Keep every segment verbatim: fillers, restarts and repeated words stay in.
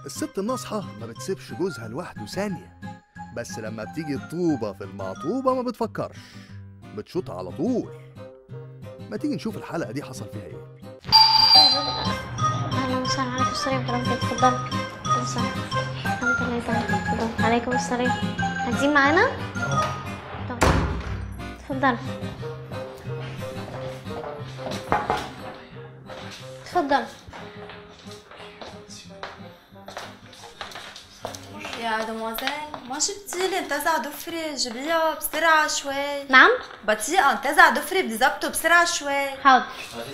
الست الناصحة ما بتسيبش جوزها لوحده ثانية، بس لما بتيجي الطوبة في المعطوبة ما بتفكرش، بتشوط على طول. ما تيجي نشوف الحلقة دي حصل فيها ايه. اهلا وسهلا، عليكم السلام ورحمة الله. اتفضل. الحمد لله تمام. اتفضل. عليكم السلام. عايزين معانا؟ طب اتفضل اتفضل. يا دموزيل ما شفتيلي انتزع ضفري، جيبيها بسرعة شوي. نعم؟ بطيئة، انتزع ضفري بدي ظبطه بسرعة شوي. حاضر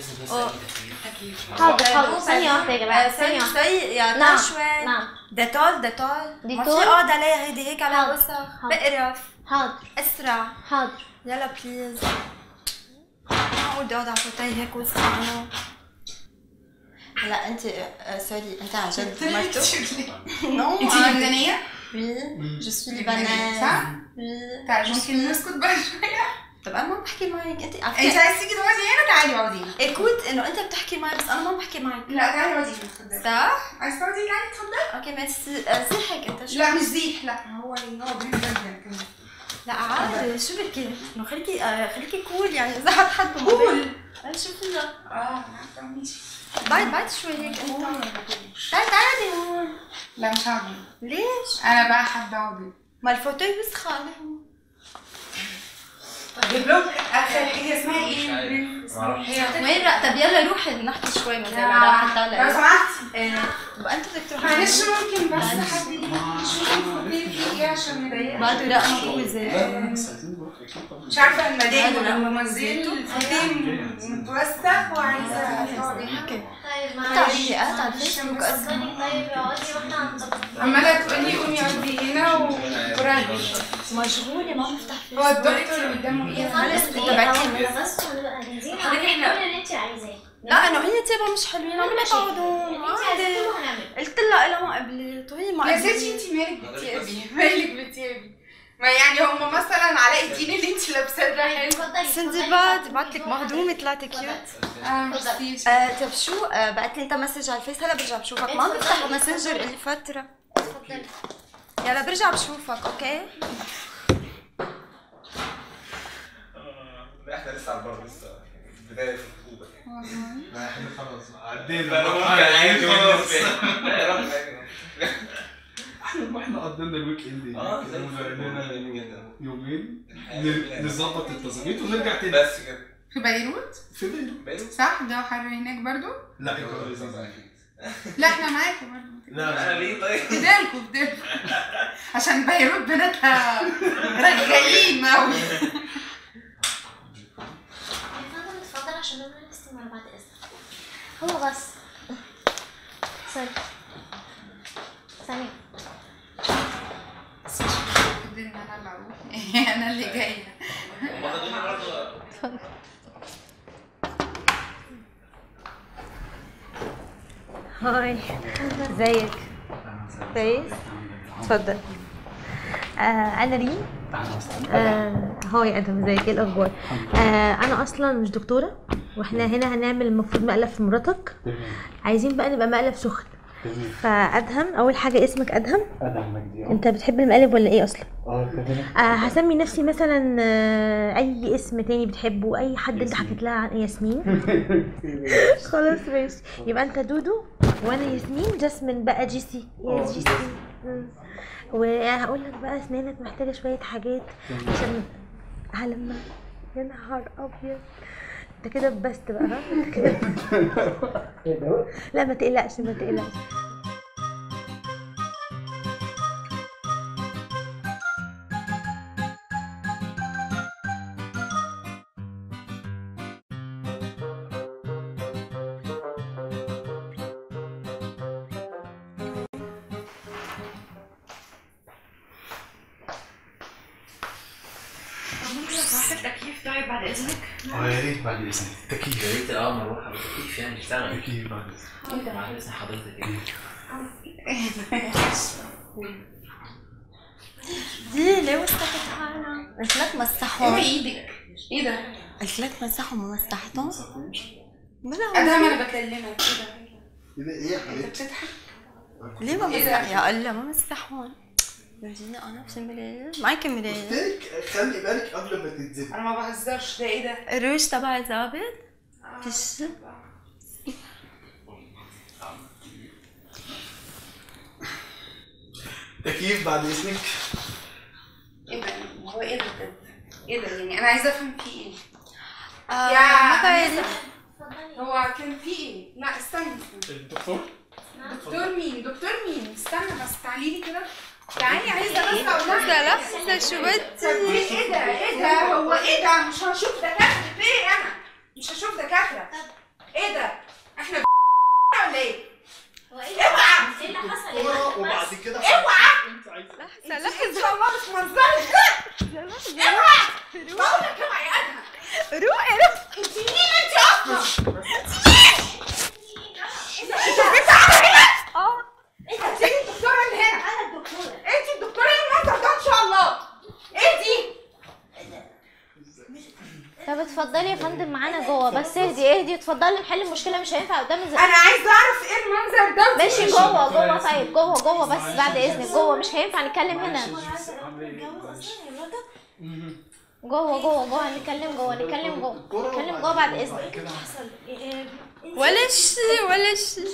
حاضر حاضر. ثانية واحدة يا جماعة، ثانية واحدة. شوي يا نعم شوي. نعم. ديتول ديتول ديتول؟ ما في اقعد عليها هيدي هيك على وسخ. بقرف. حاضر اسرع. حاضر. يلا بليز. ما بدي اقعد على فوتاي هيك وسخ انا. هلا انت سوري، انت عن جد مرتو؟ نو. انت لبنانية؟ وي جو سوي لبنانية. صح؟ وي. تعالي ممكن نسكت بقى شوية؟ طب انا ما بحكي معك، انت على انت عايز تيجي تقعدي هنا؟ تعالي اقعدي هنا. ايكوت انه انت بتحكي معي بس انا ما بحكي معك. لا تعالي اقعدي هنا اتفضلي. صح؟ عايز تقعدي؟ تعالي اتفضلي. اوكي ميرسي. زيحك انت شو؟ لا مش زيح، لا هو يقعد هنا جدا كمان. لا عادي، شو بكي؟ انه خليكي آه خليكي كول يعني، اذا حد حد كول؟ شو فيها؟ اه لا ماشي. بعد بعد شوي هيك انت. تعالي تعالي هون. لا مش هقعد. ليش؟ انا بقى حابة اقعد. ما الفوتوي وسخة عليه. طيب لو اخر هي اسمها ايه؟ هي وين رأ؟ طب يلا روحي نحكي شوي مثلا. راح طالع. لو سمحتي. ايه بقى انتوا بدك تروحوا. معلش ممكن بس حد يشوف الفوتوي في ايه عشان نضايقها. بعده لا مفوزة. مش عارفة المدام والممثل الفوتوي متوسخ وعايزة تقعدي. طيب معلش قاعدة على الفيسبوك اصلا. طيب اقعدي واحنا هنظبط. عمالة تقولي قومي اقعدي هنا وراجعي. مشغولة ما بفتح فيسبوك. هو الدكتور اللي قدامه ايه؟ خلاص انت بعتي لي بس ونبقى جاهزين. حضرتك كل احنا اللي انت عايزاه. لا انه هي تيبها مش حلوين، عم تقعدون اللي انت عايزاه عادي. كله هنعمله. قلت لها الا ما قبلت وهي ما يا قبلت. ستي انتي مالك بتيابي؟ مالك بتيابي؟ ما يعني هما مثلا علاء الدين اللي انتي لابساه ده حلو. اتفضلي. سندباد بعت لك مهضومه طلعتي كيوت. اه ميرسي. آه طب شو آه بعت لي انت مسج على الفيس، هلا برجع بشوفك. ما بفتح ماسنجر الي فتره. اتفضلي. يلا برجع بشوفك. اوكي احنا لسه على البر، لسه بدايه الخطوبه. لا احنا خلاص عدينا. لا ممكن عادي خلاص. احنا احنا قضينا الويك اند اه يومين نظبط التظبيط ونرجع تاني. بس كده. في بيروت؟ في بيروت. بيروت صح؟ الجو حر هناك برضو؟ لا الجو لذيذ. لا احنا معاكم برضو. لا انا ليه طيب؟ بدالكم بدالكم عشان بيروت بناتها رجالين اوي. اتفضل عشان نعمل نفسي مع بعض اذنك. هو بس سوري ثانية. قدري ان انا اللي اروح. انا اللي جايه. هاي ازيك؟ كويس؟ اتفضل. آه انا ريم. آه هاي ادم، ازيك؟ ايه الاخبار؟ آه انا اصلا مش دكتوره، واحنا هنا هنعمل المفروض مقلب في مراتك. عايزين بقى نبقى مقلب سخن. فادهم، اول حاجه اسمك ادهم؟ ادهم مجدي. انت بتحب المقالب ولا ايه اصلا؟ اه كده. آه هسمي نفسي مثلا آه اي اسم تاني بتحبه، اي حد انت حكيت لها عن ياسمين. خلاص ماشي، يبقى انت دودو وانا ياسمين. جاسمين بقى جيسي. يا جيسي. وهقول لك بقى اسنانك محتاجه شويه حاجات عشان لما يا نهار ابيض انت كده بست بقى. ها انت كده. لا ما تقلقش ما تقلقش. التكييف طيب بعد اذنك؟ اه يا ريت بعد اذنك. تكييف. يا ريت اه مروحه بالتكييف يعني اشتغل. تكييف بعد اذنك. بعد اذن حضرتك يعني. دي ليه وسخت حالها؟ قلت لك مسحهم. اوعي ايدك. ايه ده؟ قلت لك مسحهم وما مسحتهم؟ بلا ادهم انا بكلمك. ايه ده؟ ايه ده؟ ايه يا انت حبيبتي؟ بتضحك؟ ليه ما مسح يا الله ما مسح هون؟ ورجيني انا في مرايه معك مرايه. قلت لك خلي بالك قبل ما تنزلي. انا ما بهزرش. ده ايه ده؟ الروج تبعي ظابط؟ فيش تكييف بعد اذنك. ايه ده؟ هو ايه ده بجد؟ ايه ده يعني؟ انا عايزه افهم في ايه؟ آه يا مثلا هو كان في ايه؟ لا استنى. الدكتور؟ دكتور مين؟ دكتور مين؟ استنى بس تعالي لي كده. تعالي عايزه بس اقول لها. لا لحظة شو بدي؟ ايه ده؟ ايه ده؟ هو ايه ده؟ مش هشوف دكاتره ليه انا؟ مش هشوف دكاتره. ايه ده؟ احنا ولا ايه؟ اوعى! ايه اللي حصل؟ وبعد كده اوعى! انت عايزه لحظة ان لحظة شاء الله مش منظرك ده. اوعى! بقول لك اوعى يا ادهم. روقي روقي. انت مين انت اصلا؟ انت مين؟ انت بتعمل ايه؟ اه انت الدكتوره اللي هنا. انا الدكتوره. انت الدكتوره المنظر ده ان شاء الله. ايه دي؟ طب اتفضلي يا فندم معانا جوه، بس اهدي اهدي اتفضلي نحل المشكله، مش هينفع قدام الزملاء. انا عايزه اعرف ايه المنظر ده. ماشي جوه جوه طيب جوه جوه بس بعد اذنك جوه، مش هينفع نتكلم هنا. جوه جوه جوه هنتكلم جوه نتكلم جوه نتكلم جوه بعد اذنك. ولا شيء ولا شيء.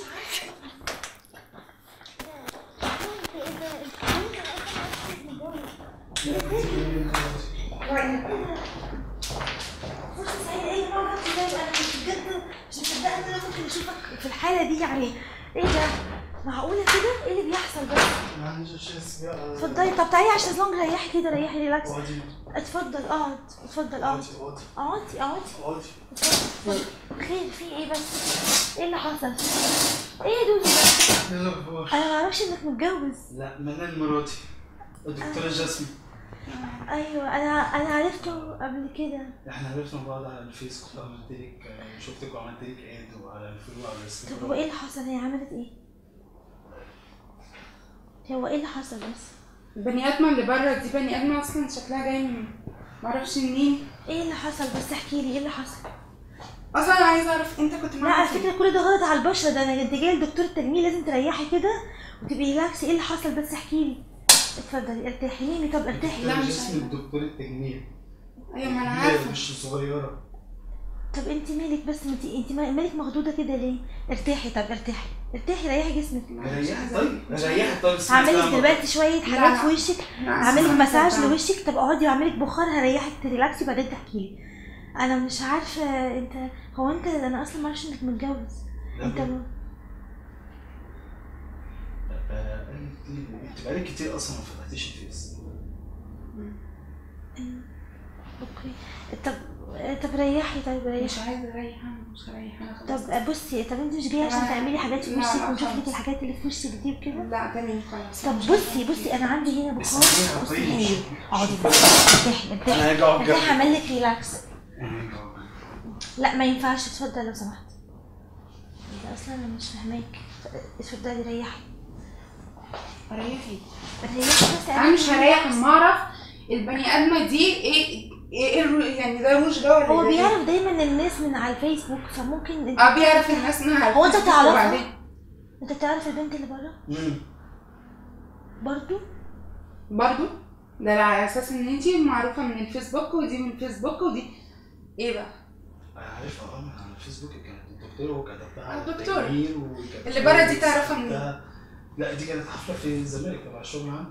في الحالة دي يعني ايه ده؟ معقولة كده؟ ايه اللي بيحصل ده؟ اتفضلي. طب تعالي عشان لونج ريحي كده، ريحي ريلاكس. اتفضل اقعد اتفضل اقعد. اقعدي اقعدي. اتفضل. خير في ايه بس؟ ايه اللي حصل؟ ايه يا دودي ده؟ انا معرفش انك متجوز. لا منال مراتي الدكتورة جاسمين. ايوه انا انا عرفته قبل كده. احنا عرفنا بعض على الفيس، كنت عملت لك شفتك وعملت لك اد وعلى الفيلم وعلى الانستجرام. طب هو ايه اللي حصل؟ هي عملت ايه؟ هو ايه اللي حصل بس؟ البني ادمه اللي بره دي بني ادمه اصلا شكلها جاي من معرفش منين. ايه اللي حصل بس؟ احكي لي ايه اللي حصل. اصلا انا عايزه اعرف انت كنت لا معاها على فكره كل ده غلط على البشره، ده انا انت جايه لدكتور التجميل لازم تريحي كده وتبقي ريلاكسي. ايه اللي حصل بس؟ احكي لي. اتفضلي ارتاحي. نامي. طب ارتاحي. لا، مش جاسمين دكتور التجميل. ايوه ما انا هي عارفه. مش صغيرة. طب انت مالك بس؟ انت انت مالك مخضوضه كده ليه؟ ارتاحي. طب ارتاحي ارتاحي ريحي جسمك. ريحي طيب ريحي طيب. هعملك دلوقتي شويه حاجات لا. في وشك، لا، هعملك أصلاً مساج بتاع- لوشك. طب اقعدي واعملك بخار هريحك تريلاكسي بعدين تحكي لي. انا مش عارفه انت هو انت انا اصلا ما اعرفش انك متجوز. انت م... انت بقالك كتير اصلا ما فتحتيش الفيس. اوكي. طب طب ريحي. طيب ريحي. مش عايزه اريح انا مش هريح انا خلاص. طب بصي، طب انت مش جايه عشان لا. تعملي حاجات في لا، وشك لا، ونشوف لك خلاص. الحاجات اللي في وشك دي وكده؟ لا تمام خلاص. طب بصي بصي انا عندي هنا بخار. اسمعيها بصي طيب. هي اقعدي بس. ارتاحي ارتاحي انا هاجي اقعد ارتاحي جنبك. هعمل لك ريلاكس. انا هاجي اقعد جنبك. لا ما ينفعش. اتفضل لو سمحت. انت اصلا انا مش فاهماك. اتفضلي ريحي. ريحي. ريحي بس. انا مش هريح اما اعرف البني ادمه دي ايه ايه الرو... يعني ده روج ده ولا هو ده بيعرف دايما الناس من على الفيسبوك فممكن انت اه بيعرف الناس منها. هو انت تعرفها؟ وبعدين انت بتعرف البنت اللي بره امم برضو؟ برضو ده على اساس ان انتي معروفه من الفيسبوك ودي من الفيسبوك ودي ايه بقى؟ انا عارفها اه من على الفيسبوك. كانت الدكتوره وكتبتها على الدكتورة. التجميل وكتبتها اللي بره دي تعرفها منين؟ وكتبتها- لا دي كانت حفله في الزمالك تبع الشغل عندي.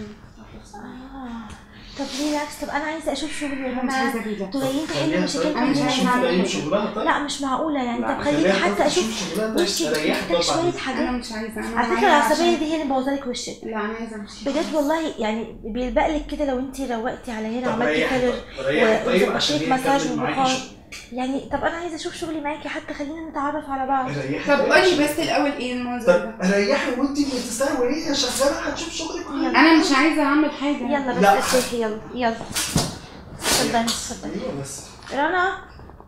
اه طب ريلاكس. طب انا عايزه اشوف شغلي يا انا مش جماعه. عايزه كده. انتوا جايين تحلوا خليها مشاكلكم طيب. أنا مش ليه؟ عايزة أعمل تشوف كده. شغلها طيب. لا مش معقوله يعني. لا، طب خليني خليها حتى تشوف اشوف شغلها طيب. وشك ريحي محتاج طبعا. شويه انا حاجات. مش عايزه انا على فكره معايا العصبيه عشان- دي هي اللي مبوظالك وشك لا انا عايزه امشي بجد والله. يعني بيلبقلك كده لو انت روقتي على هنا طب عملتي ريحي كالر طيب. ريحي طيب عشان وظبطيت هي مساج تكمل معاكي وبخار. شغل. يعني طب انا عايزه اشوف شغلي معاكي حتى خلينا نتعرف على بعض. ريحي طب طيب قولي عشان- بس الاول ايه المنظر ده؟ طب ريحي وانت بتستهوي ايه شغاله هتشوف شغلك معايا. انا مش عايزه اعمل حاجه. يلا بس لا. ارتاحي. يلا يلا اتفضلي اتفضلي. ايوه بس رنا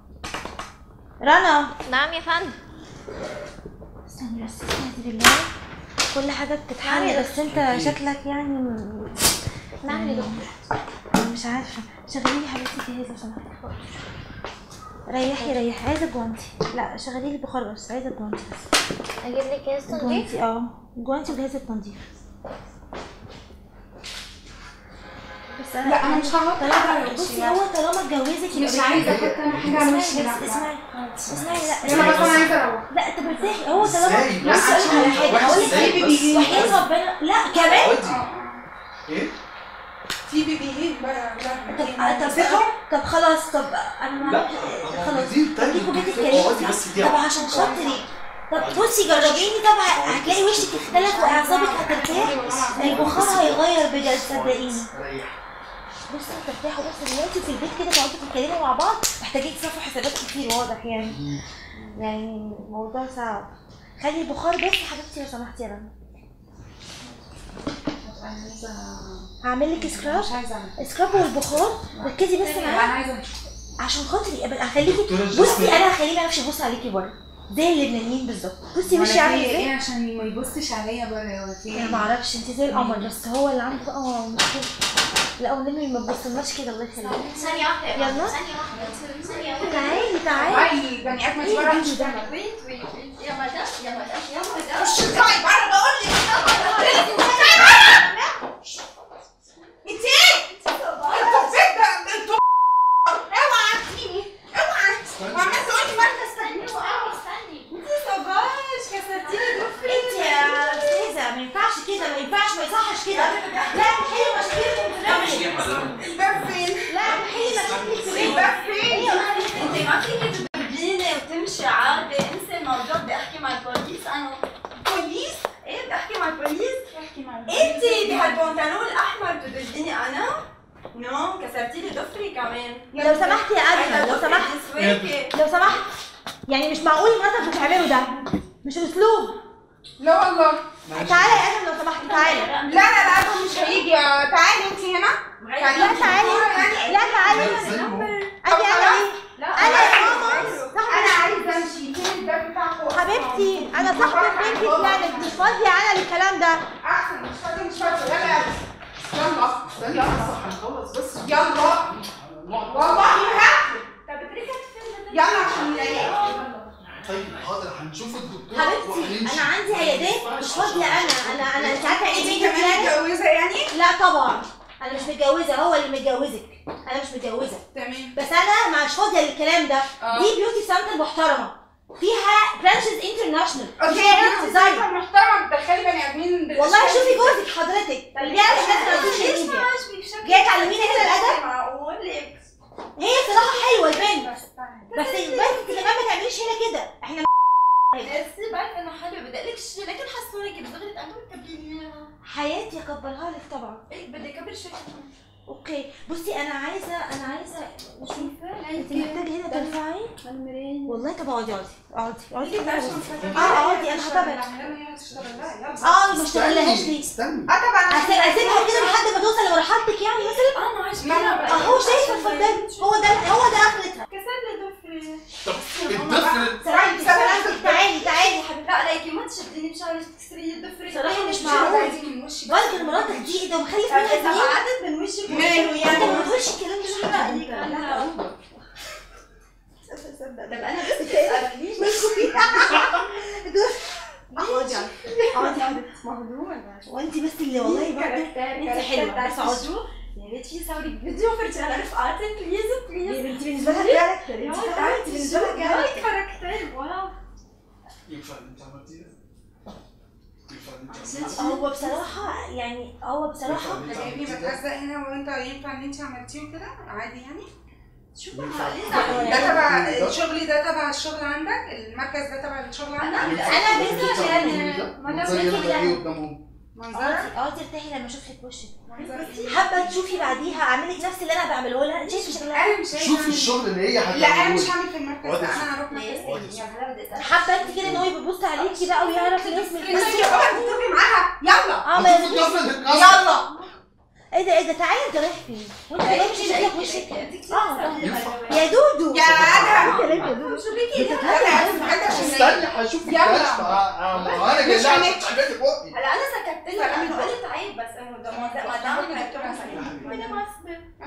رنا نعم يا فندم. استني بس استهدي بالله. كل حاجه بتتحل بس انت شكلك يعني م- نعم يا دكتور. مش عارفه. شغلي لي حبيبتي جاهزه لو سمحتي. ريحي ريحي، عايزه جوانتي. لا شغلي لي البخار بس، عايزه جوانتي بس. اجيب لك جهاز تنظيف؟ جوانتي اه، جوانتي وجهاز التنظيف. بس انا لا انا مش هقعد طالما بصي هو طالما اتجوزك مش عايزه احط انا حاجه على وشي. لا اسمعي اسمعي لا انا بس انا عايزه اروح. لا طب ارتاحي. هو طالما ازاي لا بس؟ اقول لك على حاجه، هقول لك ازاي بس؟ وحياة ربنا لا كمان. ايه؟ في بيبي هيك بقى. طب طب طب خلاص. طب انا لا خلاص دي تاني اديكوا بيت اقعدي بس الكريم. دي طب عشان خاطري طب بصي جربيني. طب هتلاقي وشك اختلف واعصابك هترتاح، البخار هيغير بجد صدقيني. بصوا ترتاحوا بس دلوقتي في البيت كده، تقعدوا تتكلموا مع بعض، محتاجين تصرفوا حسابات كتير واضح يعني. يعني الموضوع صعب. خلي البخار بس يا حبيبتي لو سمحتي. يا رنا هعمل لك سكراب. مش عايزه سكراب والبخار ركزي بس انا معايا عايزه عشان خاطري. هخليكي بصي، انا هخليه ما يعرفش يبص عليكي بره زي اللبنانيين بالظبط. بصي وشي عامل ازاي ايه عشان ما يبصش عليا بره ولا في انا ما اعرفش، انت زي القمر بس هو اللي عنده اه مشكله. لا والنبي ما تبصلناش كده الله يخليك. ثانية واحدة يلا. ثانية واحدة ثانية واحدة. تعالي تعالي. هاي بني ادم ايه بره. الفيديو ده؟ ويت ويت ويت يا مدام يا مدام يا مدام. مش تطلعي بره بقول لك. انت ايه؟ انتوا البيت ده انتوا اوعى تجيني اوعى. وعملت تقولي مركز تجميل وقعد. استني. انت صباش كسرتيني ضفري. انت يا استاذه ما ينفعش كده، ما ينفعش، ما يصحش كده. لا حلي مشكلتك في نفسك. الباب فين؟ لا حلي مشكلتك في الباب فين؟ انت ما فيكي تبرديني وتمشي عادي. انسي الموضوع. بدي احكي مع البوليس انا. بوليس؟ ايه بدي احكي مع البوليس. احكي مع انت بهالبنطلون الاحمر بتبرديني انا؟ نو كسرتي لي ضفري كمان. لو سمحتي يا ادهم، لو سمحت سمحت لو سمحت يعني مش معقول مراتك بتعمله ده، مش اسلوب. لا والله. تعالي يا ادهم لو سمحتي تعالي. لا لا لا ادهم مش هيجي. تعالي انت هنا. لا تعالي لا تعالي. اجي انا ايه؟ انا يا ماما انا عايزه امشي. فين الباب بتاعكم؟ حبيبتي انا صاحبة بنتي بلانك، مش فاضية انا للكلام ده. احسن. مش فاضي مش فاضي. يلا يلا استني بس هنخلص بس. يلا والله هات. طب اتركها تفل. يلا عشان نلاقيك. طيب حاضر هنشوف الدكتور حبيبتي انا عندي عيادات مش فاضية. انا انا انا انت عارفة يعني انت ايه كمان بلانك؟ متجوزه يعني؟ لا طبعا انا مش متجوزة، هو اللي متجوزك، انا مش متجوزة. تمام. بس انا مش فاضية للكلام ده. اه. دي بيوتي سنتر محترمة فيها برانشز انترناشونال. اوكي انت زي محترمه بتدخلي بني ادمين بالاشكال. والله شوفي جوزك حضرتك اللي بيعمل حاجات على السوشيال ليش ما ميديا. عاجبك شكلك؟ جايه تعلميني هنا الادب؟ معقول لك. هي بصراحة حلوة البنت، بس البنت انت كمان ما تعمليش هنا كده. احنا ميرسي بعرف انه حلو. بدي اقول لك شيء لكن حسوني كده دغري تقدري تكبريني اياها. حياتي اكبرها لك طبعا. ايه بدي اكبر شوي. اوكي بصي انا عايزه انا عايزه مش انت محتاجه هنا ترفعي والله. طب اقعدي اقعدي اقعدي اقعدي اه اقعدي انا هتابعك. اه ما اشتغلهاش ليه؟ استني. اه طبعا. اسيبها كده لحد ما توصل لمرحلتك يعني مثلا. انا عايشه اهو شايفه اتفضلي. هو ده هو ده اخرتها. كسر لي ضفري. طب الطفل سلامتك سلامتك. تعالي تعالي يا حبيبتي. لا ليكي ما تشديني بشعرك تكسري لي ضفري. صراحه مش معقول. والد مراتك دي ايه ده ومخلف منها اذا سنين. قعدت من وشك ماله انت يعني؟ ما تقولش الكلام ده. شو رايك انا؟ طب انا بس بتسالنيش. اقعدي اقعدي يا حبيبتي. وانت بس اللي والله برضه انت حلوه. بس اقعدي يا ريت في صورك فيديو فرجي على رفقاتي بليز بليز. يا بنتي بالنسبه لها كاركتر. انت انت بالنسبه لها كاركتر. كاركتر واو. ينفع اللي انت عملتيه ده؟ ينفع اللي انت عملتيه؟ هو بصراحه يعني هو بصراحه جايبني بتهزق هنا وانت ينفع ان انت عملتيه وكده عادي يعني؟ شو ينفع. ده تبع الشغل ده تبع الشغل عندك؟ المركز ده تبع الشغل عندك؟ انا بنتي يعني منظري قدامهم. منظرك؟ اقعدي ارتاحي لما اشوف لك وشك. حابه تشوفي بعديها اعمل لك نفس اللي انا بعمله لها. انت شايفه شكلها؟ انا مش شوفي الشغل اللي هي لا انا هتعمله. مش هعمل في المركز ده. انا هروح مركز اقعدي. تاني. حابه انت كده ان هو يبقى بيبص عليكي بقى ويعرف اسمك. بس يا بابا تضربي معاها. يلا اه ما هتشوفي الطفل الكسر. يلا. ايه ده ايه ده تعالي انت رايح فين؟ وانت جاي مش شايفه وشك. اه ينفع. يا دودو يا ادهم كلام يا دودو. شو بيكي؟ يلا يا ادهم عندك عشان استني هشوف يلا. الكشف. ما انا جاي لها عشان تعبتي بقي. هلا انا سكتت لها. انا قلت عيب بس انه ده ما دام هيك انا معصبه.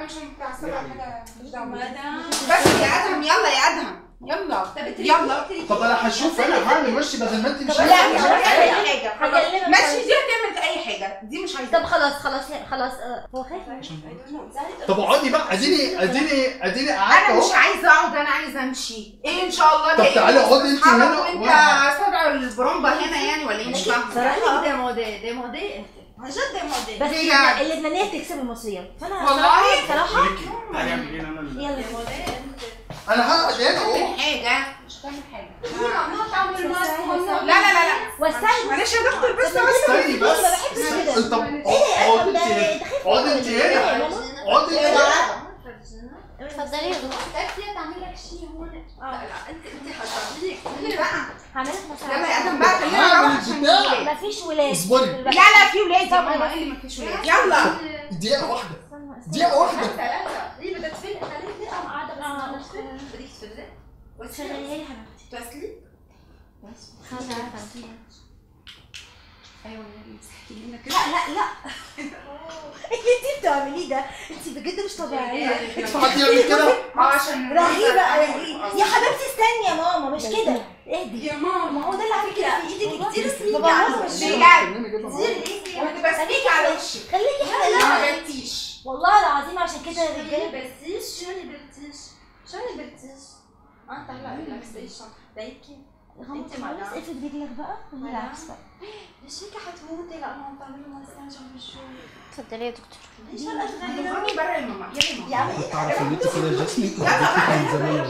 انا مش متعصبه على حاجه مش دعوه بس يا ادهم يلا يا ادهم يلا يلا. طب انا هشوف انا هعمل وشي بدل ما انت مش لا عايزه. مش اي حاجه خلاص هكلمك ماشي دي هتعمل اي حاجه دي مش عايزه. طب خلاص خلاص خلاص آه، هو خايف. طب اقعدي بقى اديني اديني اديني قعدت انا اهو. مش عايزه اقعد انا عايزه امشي. ايه ان شاء الله طب تعالي اقعدي انت هنا وانت صدع البرومبا هنا يعني ولا ايه مش فاهمه. صراحه دي مودي دي مودي انت عن جد دي مودي. بس ليه يعني؟ اللبنانيه بتكسب المصريه فانا والله؟ صراحه تعالي اعمل ايه انا اللي- يلا مودي انت انا هقعد هنا اهو. تعمل حاجه مش هتعمل حاجه. ما تعمل ماسك. لا لا لا لا واستنى معلش يا دكتور بس استني بس. ما بحبش كده. طب اقعدي انت هنا. اقعدي انت هنا. اقعدي انت هنا. اتفضلي يا دكتور. بدي تعمل لك شيء هون. لا انت انت حتعملي لك بقى هعمل لك مساعدة. يلا يا ادم بقى خلينا نروح عشان بتاع. مفيش ولاد. اصبري. لا لا في ولاد يا ماما قال لي مفيش ولاد. يلا دقيقة واحدة. دقيقة واحدة. ثلاثة هي بدها تفل انت ليه دقيقة قاعدة بس ما تفل بدك تفلي شغلي لي حبيبتي. توصلي خلاص عارفة. ايوه احكي لنا لا لا لا اللي انت بتعمليه ده انت بجد مش طبيعيه. حد يعمل كده؟ ما عشان رهيبه رهيبه يا حبيبتي. استني يا ماما مش كده. اهدي يا ماما ما هو ده اللي على فكره في ايدك كتير سنين. بجد وانت بسيك على وشك خليكي ما حلوه جبتيش والله العظيم عشان كده شو الرجاله اللي برتيش شو اللي برتيش شو اللي برتيش انت هلا ريلاكس ستيشن بيكي انت معلش افرد رجلك بقى ريلاكس بقى. ليش هيك حتموتي لانه عم تعملي مساج عم بشوف اتفضلي يا دكتور. ليش هلا تغيري خرجوني برا يا ماما يلا يا عم ايه تعرف ان انت كده جسمك وديتي كان زمان.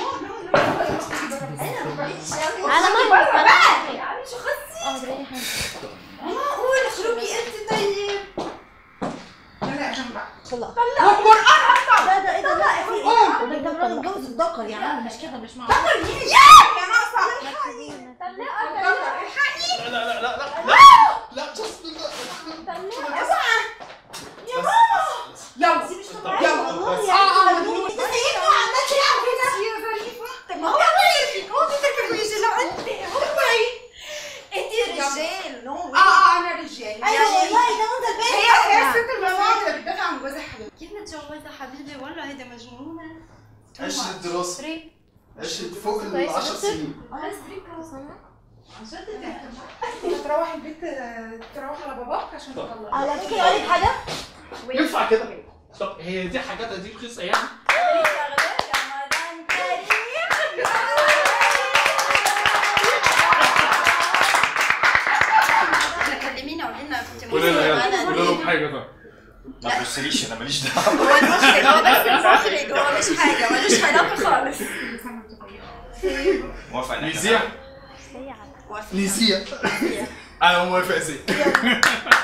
على ماما بقى. يعني شو خصي اه دلوقتي حاجة. معقول اخرجي انت طيب يلا يا ادم بقى خلاص والقرآن ده ده ايه ده لا في ايه ده ده راجل جوز الذكر يا عم مش كده مش معقول. دكتور مين يا ناقصه لا لا لا لا لا لا جسمك يلا دي مش طبيعيه يلا. والله اه اه يعني مجنون. انت سايبني وعمال تلعب كده. يا ظريفه طب ما هو هو تفكر ويجي لو انت هو انت رجال نو اه اه انا رجال ايوه والله ده منظر باين. هي هي الست المناطق اللي بتدافع عن جوزها حبيبتي. كيف متجوزة حبيبي والله هيدا مجنونة عشرة دراسة. فري عشرة فوق ال عشر سنين. بس فري عن جد تروح البيت تروح على باباك عشان تطلع. على فكره اقول لك حاجه. ينفع كده؟ طب هي دي حاجات دي رخيصة يعني؟ كلمينا قولي لنا كنت قولي لنا يلا قولي لهم حاجة طب. ما تبصليش انا ماليش دعوه. هو المخرج هو بس المخرج هو مش حاجة ملوش علاقة خالص موافق ان نسيع. احنا نسيع. انا موافق زي